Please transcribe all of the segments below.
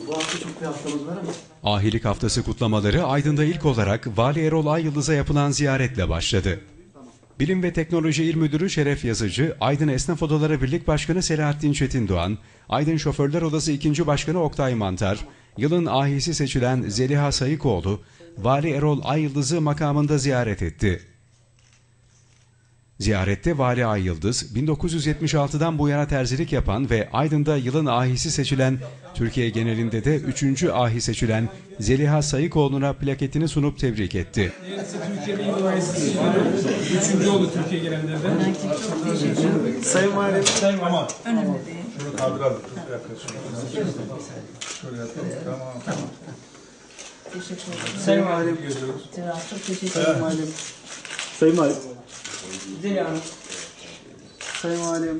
Bu hafta çok bir haftamız var ama. Ahilik Haftası kutlamaları Aydın'da ilk olarak Vali Erol Ayyıldız'a yapılan ziyaretle başladı. Bilim ve Teknoloji İl Müdürü Şeref Yazıcı, Aydın Esnaf Odaları Birlik Başkanı Selahattin Çetindoğan, Aydın Şoförler Odası 2. Başkanı Oktay Mantar, yılın ahisi seçilen Zeliha Sayıkoğlu, Vali Erol Ayyıldız'ı makamında ziyaret etti. Ziyarette Vali Ayyıldız, 1976'dan bu yana terzilik yapan ve Aydın'da yılın ahisi seçilen, Türkiye genelinde de 3. ahi seçilen Zeliha Sayıkoğlu'na plaketini sunup tebrik etti. Türkiye'de yılın ahisi seçilen 3. oldu Türkiye genelinde de. Çok teşekkür ederim. Sayın Valim. Sayın Valim. Önemli değil. Şunu kaldıralım. Şöyle yapalım. Tamam. Teşekkür ederim. Sayın Valim. Çok teşekkür Sayın ederim. Valim. Sayın Valim. Zeliha. Sayın Valim.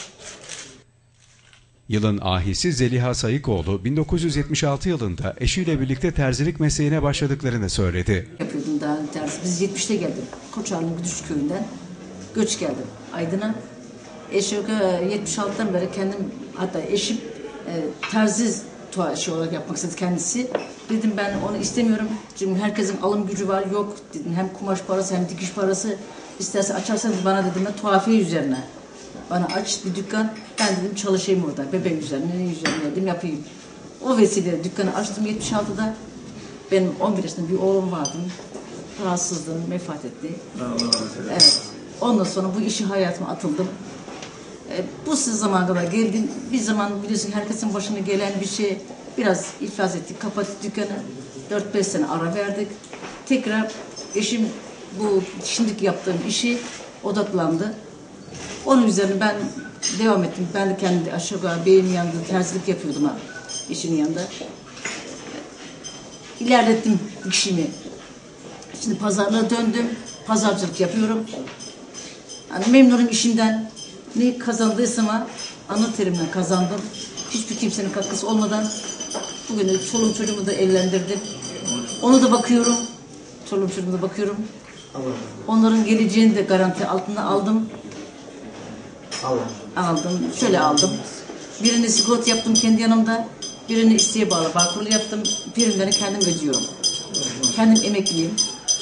Yılın ahisi Zeliha Sayıkoğlu, 1976 yılında eşiyle birlikte terzilik mesleğine başladıklarını söyledi. Yapıyordum daha tersi. Biz 70'te geldim. Koçarlı'nın Güdüş köyünden göç geldim Aydın'a. Eşim 76'dan beri kendim, hatta eşim terzi olarak yapmak istedi kendisi. Dedim ben onu istemiyorum. Çünkü herkesin alım gücü var, yok dedim. Hem kumaş parası hem dikiş parası. İsterse açarsanız bana dedim tuhafiye üzerine. Bana aç bir dükkan, ben dedim çalışayım orada. Bebek üzerine, ne üzerine dedim yapayım. O vesileyle dükkanı açtım 76'da. Benim 11 yaşında bir oğlum vardı. Rahatsızlığım vefat etti. Evet. Ondan sonra bu işi hayatıma atıldım. Bu zamana kadar geldim. Bir zaman biliyorsun herkesin başına gelen bir şey. Biraz iflas ettik, kapattık dükkanı. 4-5 sene ara verdik. Tekrar eşim bu şimdiki yaptığım işi odaklandı. Onun üzerine ben devam ettim. Ben de kendi aşağı yukarı beyimin yanında terzilik yapıyordum ha, işin yanında. İlerlettim işimi. Şimdi pazarlığa döndüm. Pazarcılık yapıyorum. Yani memnunum işimden. Ne kazandıysam ana terimle kazandım. Hiçbir kimsenin katkısı olmadan bugün çoluğum çocuğumu da evlendirdim. Onu da bakıyorum. Çoluğum çocuğumu da bakıyorum. Onların geleceğini de garanti altına aldım. Aldım. Şöyle aldım. Birini sigorta yaptım kendi yanımda. Birini isteğe bağlı Bağkur'la yaptım. Primlerini kendim ödüyorum. Kendim emekliyim.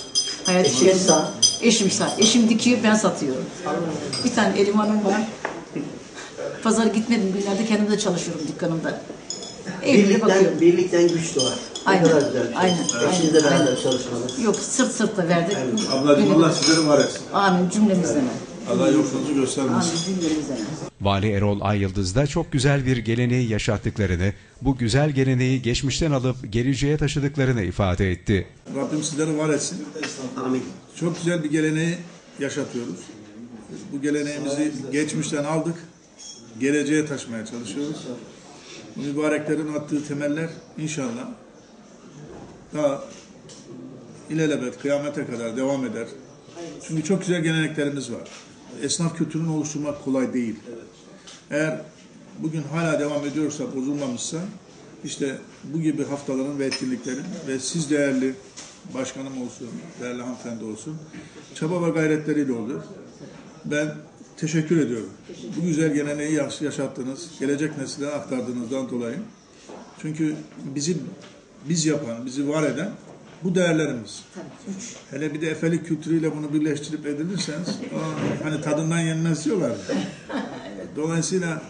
Eşim sağ. Eşim dikiyor, ben satıyorum. Bir tane elemanım var. Pazara gitmedim günlerde kendim de çalışıyorum dükkanımda. Evlere bakıyorum. Birlikten güç doğar. Aynen. Ne kadar güzel. Aynen. Eşinizle beraber çalışmanız. Yok, sırt sırta verdik. Ablacığım Allah sizleri var etsin. Amin cümlemizden. Allah yokluğunuzu göstermesin. Amin cümlemizden. Vali Erol Ayyıldız da çok güzel bir geleneği yaşattıklarını, bu güzel geleneği geçmişten alıp geleceğe taşıdıklarını ifade etti. Rabbim sizleri var etsin. Amin. Çok güzel bir geleneği yaşatıyoruz. Bu geleneğimizi geçmişten aldık. Geleceğe taşımaya çalışıyoruz. Bu mübareklerin attığı temeller inşallah daha ilelebet kıyamete kadar devam eder. Çünkü çok güzel geleneklerimiz var. Esnaf kültürünü oluşturmak kolay değil. Eğer bugün hala devam ediyorsa, bozulmamışsa, işte bu gibi haftaların ve etkinliklerin ve siz değerli başkanım olsun, değerli hanımefendi olsun, çaba ve gayretleriyle oluyor. Ben teşekkür ediyorum. Bu güzel geleneği yaşattığınız, gelecek nesillere aktardığınızdan dolayı. Çünkü biz yapan, bizi var eden bu değerlerimiz. Hele bir de efelik kültürüyle bunu birleştirip edilirseniz, hani tadından yenmez diyorlar. Dolayısıyla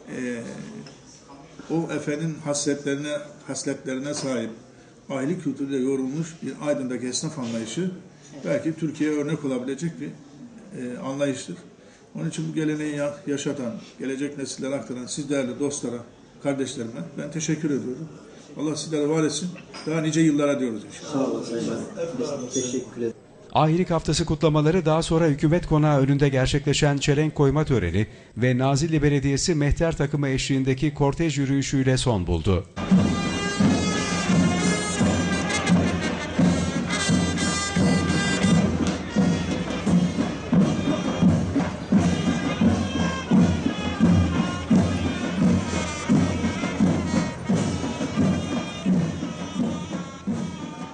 o efenin hasletlerine sahip, aile kültürüyle yoğrulmuş bir Aydın'daki esnaf anlayışı belki Türkiye'ye örnek olabilecek bir anlayıştır. Onun için bu geleneği yaşatan, gelecek nesillere aktaran siz değerli dostlara, kardeşlerime ben teşekkür ediyorum. Allah sizlere var etsin. Daha nice yıllara diyoruz inşallah. Sağ olun. Teşekkür ederim. Ahilik Haftası kutlamaları daha sonra hükümet konağı önünde gerçekleşen çelenk koyma töreni ve Nazilli Belediyesi mehter takımı eşliğindeki kortej yürüyüşüyle son buldu.